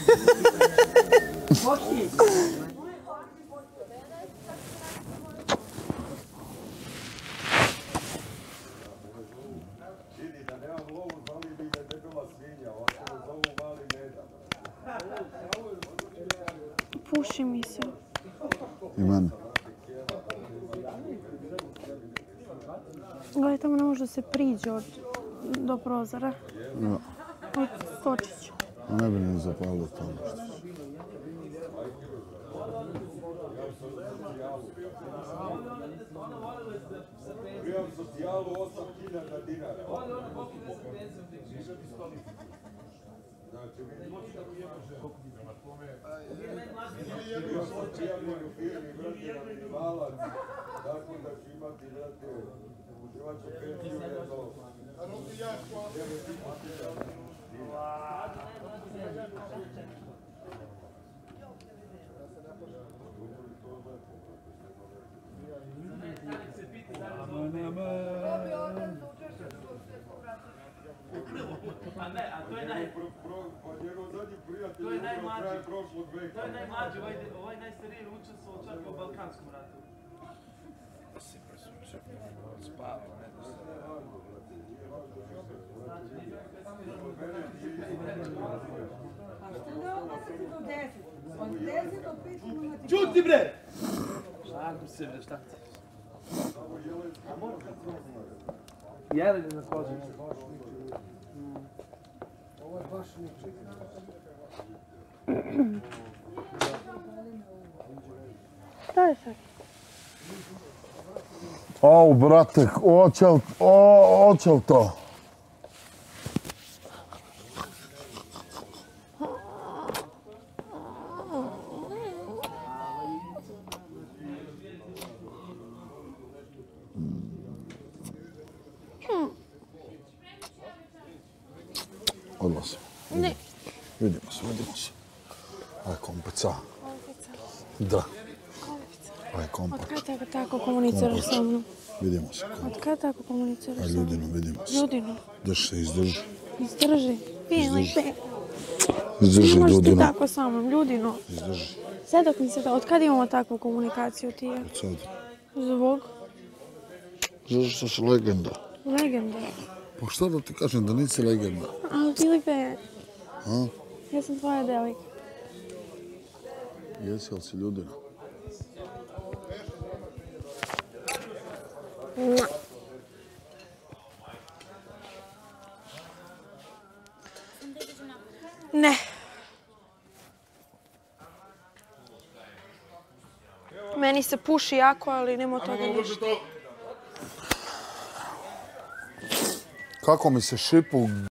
Puši mi se. I meni. Gledaj, tamo ne može da se priđe do prozora. Ja. Od Stočića. A ne bi ni zapalilo tamo što. Prijav socijalu 8.000 dinara. Znači, bio sam prijavljen u firmi, brate, na minimalac, tako da ću imati, brate, imat ću pensiju jedno 9.000 dinara. A ne, a to je najmlađi, ovaj najstariji učestvovao čak u Balkanskom ratu. Čuti bre! Šardu se bre, šta ti? Jelen je na koži. Ovo je baš Šta je sad? Au, brate, oće li to? Odlazim. Ne. Vidimo se. Aj, kompeca. Da. Aj, kompat. Od kada tako komuniciraš sa mnom? Vidimo se. Od kada tako komuniciraš sa Aj, mnom? Ljudino, vidimo se. Ljudino. Drži se, izdrži. Izdrži. Izdrži, Ne možeš ti Ljudino. tako sa mnom, Ljudino. Izdrži. Sve dok mi se da, od kada imamo takvu komunikaciju ti je? Od sad. Zbog? Zato što si legenda. Legenda. Pa šta da ti kažem da nisi legenda? Ali Filipe, A? ja sam tvoja devojka. Jesi, ali si Ljudina. Ne. Meni se puši jako, ali nema od toga ništa. Kako mi se šipu